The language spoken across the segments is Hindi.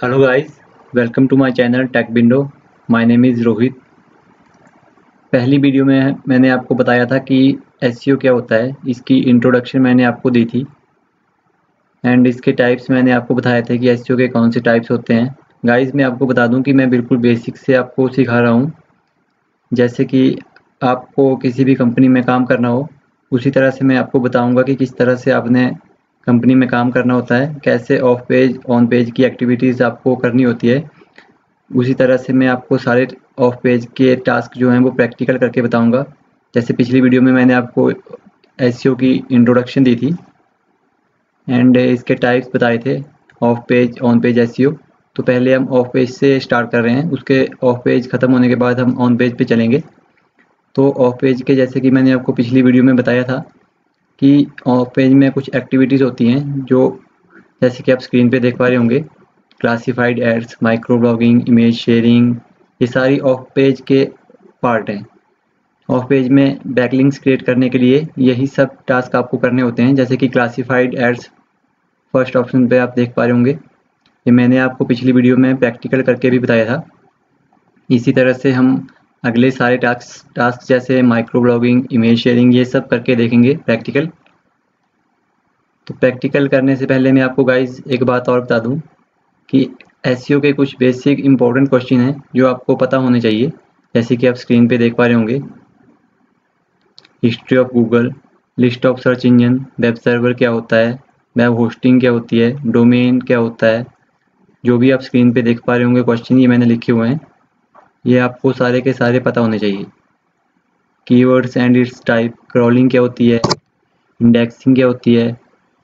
Hello guys, welcome to my channel tech window. My name is Rohit. पहली वीडियो में मैंने आपको बताया था कि एसईओ क्या होता है। इसकी इंट्रोडक्शन मैंने आपको दी थी एंड इसके टाइप्स मैंने आपको बताए थे कि एसईओ के कौन से टाइप्स होते हैं। गाइस, मैं आपको बता दूं कि मैं बिल्कुल बेसिक से आपको सिखा रहा हूं। जैसे कि आपको किसी भी कंपनी में काम करना हो, उसी तरह से मैं आपको बताऊंगा कि किस तरह से आपने कंपनी में काम करना होता है, कैसे ऑफ पेज ऑन पेज की एक्टिविटीज़ आपको करनी होती है। उसी तरह से मैं आपको सारे ऑफ पेज के टास्क जो हैं वो प्रैक्टिकल करके बताऊंगा। जैसे पिछली वीडियो में मैंने आपको एसईओ की इंट्रोडक्शन दी थी एंड इसके टाइप्स बताए थे, off page on page SEO. तो पहले हम ऑफ पेज से स्टार्ट कर रहे हैं, उसके ऑफ पेज ख़त्म होने के बाद हम ऑन पेज पे चलेंगे। तो ऑफ पेज के जैसे कि मैंने आपको पिछली वीडियो में बताया था कि ऑफ पेज में कुछ एक्टिविटीज़ होती हैं जो जैसे कि आप स्क्रीन पे देख पा रहे होंगे, classified ads, micro blogging, image sharing, ये सारी ऑफ पेज के पार्ट हैं। ऑफ पेज में बैकलिंक्स क्रिएट करने के लिए यही सब टास्क आपको करने होते हैं। जैसे कि क्लासिफाइड एड्स फर्स्ट ऑप्शन पे आप देख पा रहे होंगे, ये मैंने आपको पिछली वीडियो में प्रैक्टिकल करके भी बताया था। इसी तरह से हम अगले सारे टास्क जैसे माइक्रो ब्लॉगिंग, इमेज शेयरिंग, ये सब करके देखेंगे प्रैक्टिकल। तो प्रैक्टिकल करने से पहले मैं आपको गाइज एक बात और बता दूं कि एसईओ के कुछ बेसिक इंपॉर्टेंट क्वेश्चन हैं जो आपको पता होने चाहिए। जैसे कि आप स्क्रीन पे देख पा रहे होंगे, history of Google, list of search engine, web server क्या होता है, वेब होस्टिंग क्या होती है, डोमेन क्या होता है। जो भी आप स्क्रीन पे देख पा रहे होंगे क्वेश्चन, ये मैंने लिखे हुए हैं, ये आपको सारे के सारे पता होने चाहिए। Keywords and its type, crawling क्या होती है, इंडेक्सिंग क्या होती है,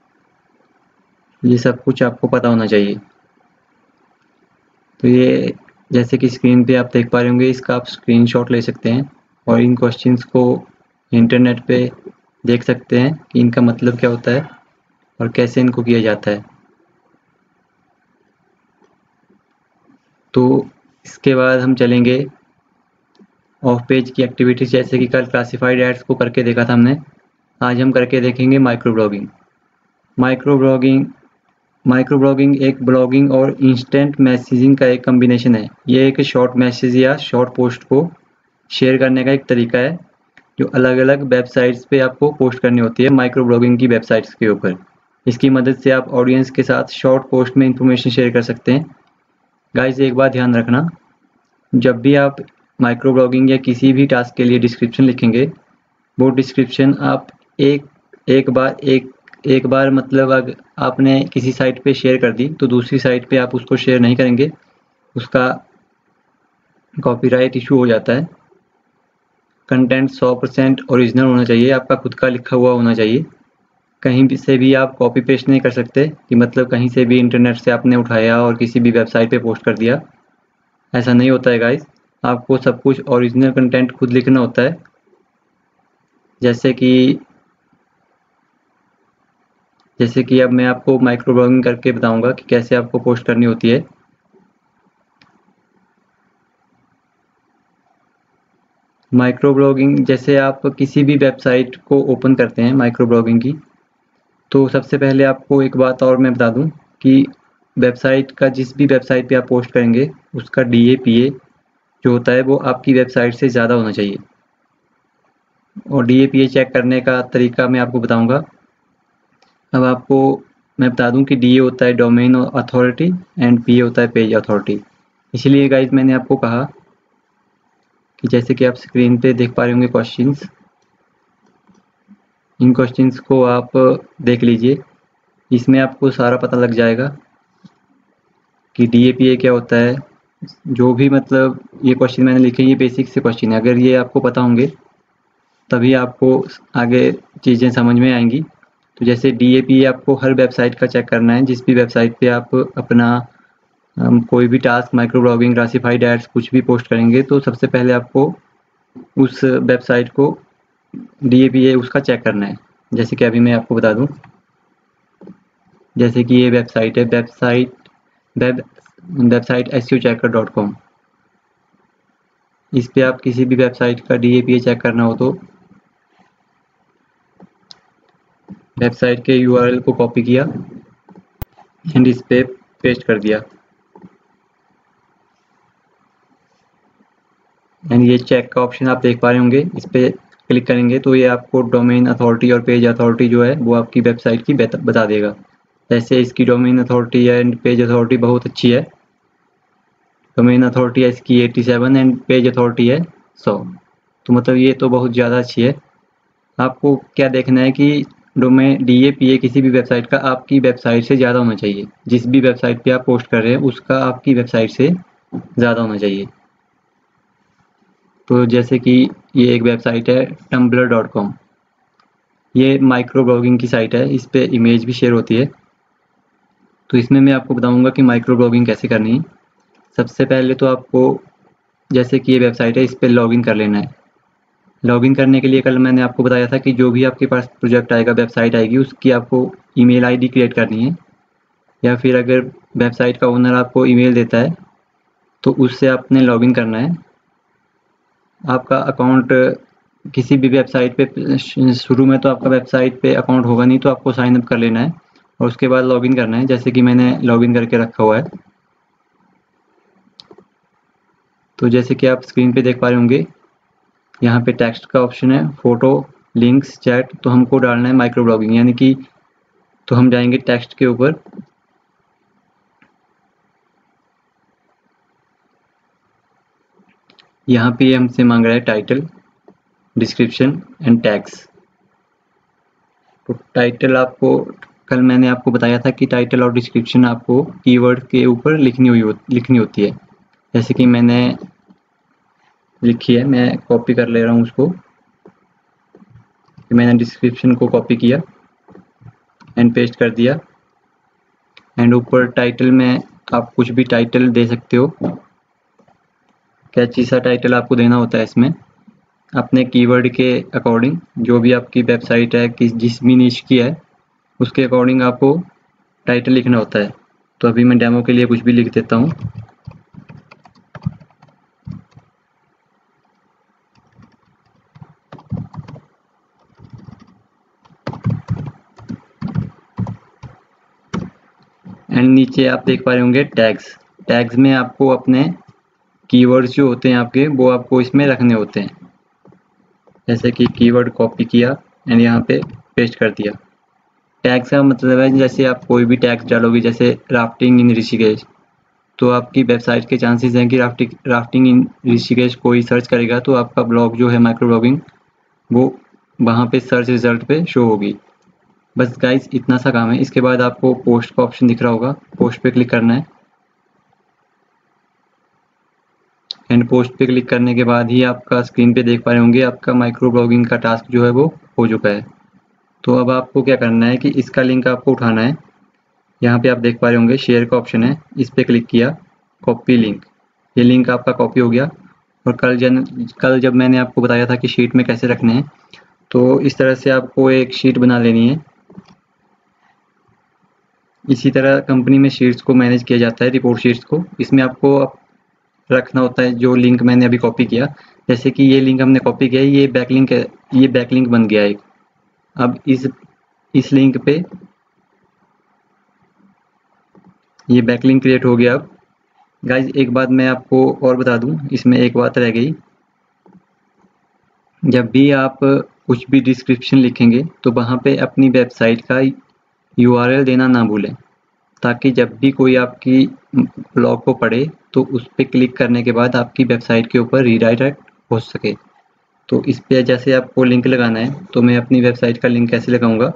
ये सब कुछ आपको पता होना चाहिए। तो ये जैसे कि स्क्रीन पे आप देख पा रहे होंगे, इसका आप स्क्रीनशॉट ले सकते हैं और इन क्वेश्चंस को इंटरनेट पे देख सकते हैं कि इनका मतलब क्या होता है और कैसे इनको किया जाता है। तो इसके बाद हम चलेंगे ऑफ पेज की एक्टिविटीज़। जैसे कि कल क्लासिफाइड एड्स को करके देखा था हमने, आज हम करके देखेंगे micro blogging. Micro blogging micro blogging एक ब्लॉगिंग और इंस्टेंट मैसेजिंग का एक कम्बिनेशन है। ये एक शॉर्ट मैसेज या शॉर्ट पोस्ट को शेयर करने का एक तरीका है जो अलग अलग वेबसाइट्स पे आपको पोस्ट करनी होती है, माइक्रो ब्लॉगिंग की वेबसाइट्स के ऊपर। इसकी मदद से आप ऑडियंस के साथ शॉर्ट पोस्ट में इंफॉर्मेशन शेयर कर सकते हैं। गाइस, एक बात ध्यान रखना, जब भी आप माइक्रो ब्लॉगिंग या किसी भी टास्क के लिए डिस्क्रिप्शन लिखेंगे, वो डिस्क्रिप्शन आप एक एक बार मतलब अगर आपने किसी साइट पे शेयर कर दी तो दूसरी साइट पे आप उसको शेयर नहीं करेंगे, उसका कॉपीराइट इशू हो जाता है। कंटेंट 100% ओरिजिनल होना चाहिए, आपका खुद का लिखा हुआ होना चाहिए। कहीं भी से भी आप कॉपी पेस्ट नहीं कर सकते कि मतलब कहीं से भी इंटरनेट से आपने उठाया और किसी भी वेबसाइट पे पोस्ट कर दिया। ऐसा नहीं होता है गाइस, आपको सब कुछ ओरिजिनल कंटेंट खुद लिखना होता है। जैसे कि अब मैं आपको माइक्रो ब्लॉगिंग करके बताऊंगा कि कैसे आपको पोस्ट करनी होती है। माइक्रो ब्लॉगिंग जैसे आप किसी भी वेबसाइट को ओपन करते हैं माइक्रो ब्लॉगिंग की, तो सबसे पहले आपको एक बात और मैं बता दूं कि वेबसाइट का जिस भी वेबसाइट पे आप पोस्ट करेंगे, उसका DAPA जो होता है वो आपकी वेबसाइट से ज़्यादा होना चाहिए। और DAPA चेक करने का तरीका मैं आपको बताऊंगा। अब आपको मैं बता दूं कि DA होता है डोमेन अथॉरिटी एंड PA होता है पेज अथॉरिटी। इसलिए गाइज मैंने आपको कहा कि जैसे कि आप स्क्रीन पे देख पा रहे होंगे क्वेश्चंस, इन क्वेश्चंस को आप देख लीजिए, इसमें आपको सारा पता लग जाएगा कि DAPA क्या होता है। जो भी मतलब ये क्वेश्चन मैंने लिखे, ये बेसिक से क्वेश्चन है, अगर ये आपको पता होंगे तभी आपको आगे चीज़ें समझ में आएंगी। तो जैसे DAPA आपको हर वेबसाइट का चेक करना है, जिस भी वेबसाइट पे आप अपना कोई भी task, micro blogging, classified ads कुछ भी पोस्ट करेंगे, तो सबसे पहले आपको उस वेबसाइट को DAPA उसका चेक करना है। जैसे कि अभी मैं आपको बता दूं, जैसे कि ये वेबसाइट है, वेबसाइट SEOchecker.com। इस पे आप किसी भी वेबसाइट का DAPA चेक करना हो तो वेबसाइट के URL को कॉपी किया एंड इस पे पेस्ट कर दिया। एंड ये चेक का ऑप्शन आप देख पा रहे होंगे, इस पर क्लिक करेंगे तो ये आपको डोमेन अथॉरिटी और पेज अथॉरिटी जो है वो आपकी वेबसाइट की बता देगा। जैसे इसकी domain authority and page authority बहुत अच्छी है। डोमेन अथॉरिटी है इसकी 87 एंड पेज अथॉरिटी है 100, तो मतलब ये तो बहुत ज़्यादा अच्छी है। आपको क्या देखना है कि डोमेन DAPA किसी भी वेबसाइट का आपकी वेबसाइट से ज़्यादा होना चाहिए। जिस भी वेबसाइट पे आप पोस्ट कर रहे हैं उसका आपकी वेबसाइट से ज़्यादा होना चाहिए। तो जैसे कि ये एक वेबसाइट है tumblr.com, ये माइक्रो ब्लॉगिंग की साइट है, इस पे इमेज भी शेयर होती है। तो इसमें मैं आपको बताऊंगा कि माइक्रो ब्लॉगिंग कैसे करनी है। सबसे पहले तो आपको, जैसे कि ये वेबसाइट है, इस पर लॉगिन कर लेना है। लॉगिन करने के लिए कल मैंने आपको बताया था कि जो भी आपके पास प्रोजेक्ट आएगा, वेबसाइट आएगी, उसकी आपको ईमेल आईडी क्रिएट करनी है, या फिर अगर वेबसाइट का ओनर आपको ईमेल देता है तो उससे आपने लॉगिन करना है। आपका अकाउंट किसी भी वेबसाइट पे शुरू में तो आपका वेबसाइट पे अकाउंट होगा नहीं, तो आपको साइन अप कर लेना है और उसके बाद लॉगिन करना है, जैसे कि मैंने लॉगिन करके रखा हुआ है। तो जैसे कि आप स्क्रीन पे देख पा रहे होंगे, यहाँ पे टेक्स्ट का ऑप्शन है, फोटो, लिंक्स, चैट। तो हमको डालना है माइक्रो ब्लॉगिंग, यानी कि तो हम जाएंगे टेक्स्ट के ऊपर, यहाँ पे हमसे मांग रहा है टाइटल, डिस्क्रिप्शन एंड टैग्स। तो टाइटल आपको, कल मैंने आपको बताया था कि टाइटल और डिस्क्रिप्शन आपको कीवर्ड के ऊपर लिखनी होती है। जैसे कि मैंने लिखी है, मैं कॉपी कर ले रहा हूँ उसको। मैंने डिस्क्रिप्शन को कॉपी किया एंड पेस्ट कर दिया, एंड ऊपर टाइटल में आप कुछ भी टाइटल दे सकते हो। कैची सा टाइटल आपको देना होता है इसमें, अपने कीवर्ड के अकॉर्डिंग। जो भी आपकी वेबसाइट है, जिस भी निश की है, उसके अकॉर्डिंग आपको टाइटल लिखना होता है। तो अभी मैं डेमो के लिए कुछ भी लिख देता हूँ। एंड नीचे आप देख पा रहे होंगे टैग्स। टैग्स में आपको अपने कीवर्ड्स जो होते हैं आपके, वो आपको इसमें रखने होते हैं। जैसे कि कीवर्ड कॉपी किया एंड यहाँ पे पेस्ट कर दिया। टैग्स का मतलब है, जैसे आप कोई भी टैग्स डालोगे, जैसे राफ्टिंग इन ऋषिकेश, तो आपकी वेबसाइट के चांसेस हैं कि राफ्टिंग इन ऋषिकेश कोई सर्च करेगा तो आपका ब्लॉग जो है माइक्रो ब्लॉगिंग, वो वहाँ पे सर्च रिजल्ट पे शो होगी। बस गाइस इतना सा काम है। इसके बाद आपको पोस्ट का ऑप्शन दिख रहा होगा, पोस्ट पे क्लिक करना है। एंड पोस्ट पे क्लिक करने के बाद ही आपका स्क्रीन पे देख पा रहे होंगे आपका माइक्रो ब्लॉगिंग का टास्क जो है वो हो चुका है। तो अब आपको क्या करना है कि इसका लिंक आपको उठाना है। यहाँ पे आप देख पा रहे होंगे शेयर का ऑप्शन है, इस पे क्लिक किया, कॉपी लिंक। ये लिंक आपका कॉपी हो गया। और कल जब मैंने आपको बताया था कि शीट में कैसे रखने हैं, तो इस तरह से आपको एक शीट बना लेनी है। इसी तरह कंपनी में शीट्स को मैनेज किया जाता है, रिपोर्ट शीट्स को। इसमें आपको रखना होता है जो लिंक मैंने अभी कॉपी किया। जैसे कि ये लिंक हमने कॉपी किया है, ये बैकलिंक है, ये बैकलिंक बन गया एक। अब इस लिंक पे ये बैकलिंक क्रिएट हो गया। अब गाइज एक बात मैं आपको और बता दूं, इसमें एक बात रह गई। जब भी आप कुछ भी डिस्क्रिप्शन लिखेंगे तो वहाँ पे अपनी वेबसाइट का URL देना ना भूलें, ताकि जब भी कोई आपकी ब्लॉग को पढ़े तो उस पर क्लिक करने के बाद आपकी वेबसाइट के ऊपर रीडायरेक्ट हो सके। तो इस पे जैसे आपको लिंक लगाना है, तो मैं अपनी वेबसाइट का लिंक कैसे लगाऊंगा,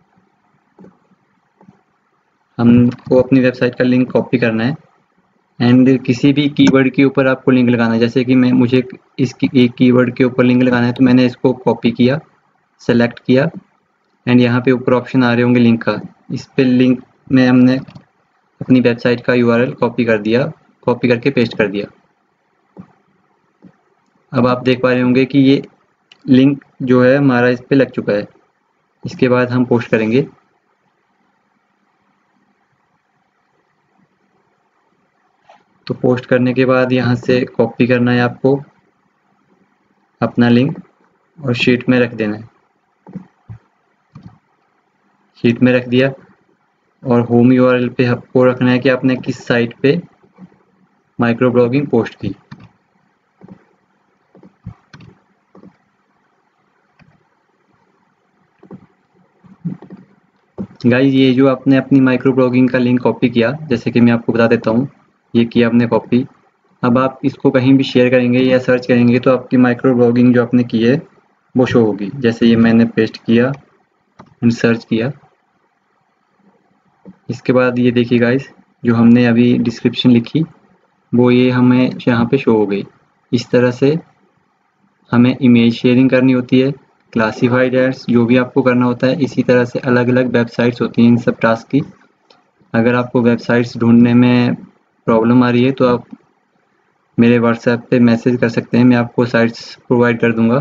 हमको अपनी वेबसाइट का लिंक कॉपी करना है एंड किसी भी कीवर्ड के ऊपर आपको लिंक लगाना है। जैसे कि मुझे इसकी एक कीवर्ड के ऊपर लिंक लगाना है, तो मैंने इसको कॉपी किया, सेलेक्ट किया एंड यहाँ पे ऊपर ऑप्शन आ रहे होंगे लिंक का, इस पे लिंक में हमने अपनी वेबसाइट का URL कॉपी कर दिया, कॉपी करके पेस्ट कर दिया। अब आप देख पा रहे होंगे कि ये लिंक जो है हमारा इस पे लग चुका है। इसके बाद हम पोस्ट करेंगे। तो पोस्ट करने के बाद यहाँ से कॉपी करना है आपको अपना लिंक और शीट में रख देना है। शीट में रख दिया और होम URL पे आपको रखना है कि आपने किस साइट पे माइक्रो ब्लॉगिंग पोस्ट की। गाइस ये जो आपने अपनी माइक्रो ब्लॉगिंग का लिंक कॉपी किया, जैसे कि मैं आपको बता देता हूँ, ये किया आपने कॉपी। अब आप इसको कहीं भी शेयर करेंगे या सर्च करेंगे तो आपकी माइक्रो ब्लॉगिंग जो आपने की है वो शो होगी। जैसे ये मैंने पेस्ट किया एंड सर्च किया। इसके बाद ये देखिए गाइस, जो हमने अभी डिस्क्रिप्शन लिखी वो ये हमें यहाँ पे शो हो गई। इस तरह से हमें इमेज शेयरिंग करनी होती है, क्लासिफाइड एड्स जो भी आपको करना होता है। इसी तरह से अलग अलग वेबसाइट्स होती हैं इन सब टास्क की। अगर आपको वेबसाइट्स ढूंढने में प्रॉब्लम आ रही है तो आप मेरे व्हाट्सएप पे मैसेज कर सकते हैं, मैं आपको साइट्स प्रोवाइड कर दूंगा।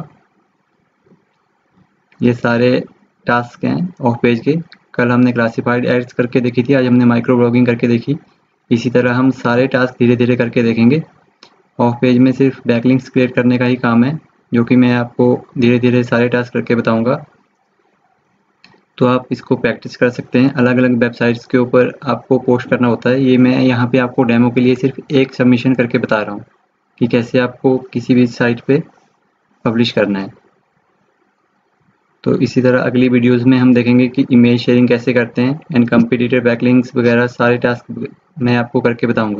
ये सारे टास्क हैं ऑफ पेज के। कल हमने क्लासिफाइड एड्स करके देखी थी, आज हमने माइक्रो ब्लॉगिंग करके देखी। इसी तरह हम सारे टास्क धीरे धीरे करके देखेंगे। ऑफ पेज में सिर्फ बैकलिंक्स क्रिएट करने का ही काम है, जो कि मैं आपको धीरे धीरे सारे टास्क करके बताऊंगा। तो आप इसको प्रैक्टिस कर सकते हैं। अलग अलग वेबसाइट्स के ऊपर आपको पोस्ट करना होता है। ये मैं यहाँ पे आपको डेमो के लिए सिर्फ एक सबमिशन करके बता रहा हूँ कि कैसे आपको किसी भी साइट पे पब्लिश करना है। तो इसी तरह अगली वीडियोस में हम देखेंगे कि इमेज शेयरिंग कैसे करते हैं एंड कंपटीटर बैकलिंक्स वगैरह सारे टास्क मैं आपको करके बताऊंगा।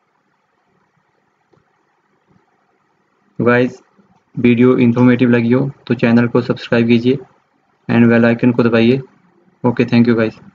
तो गाइस वीडियो इन्फॉर्मेटिव लगी हो तो चैनल को सब्सक्राइब कीजिए एंड बेल आइकन को दबाइए। Okay, thank you guys.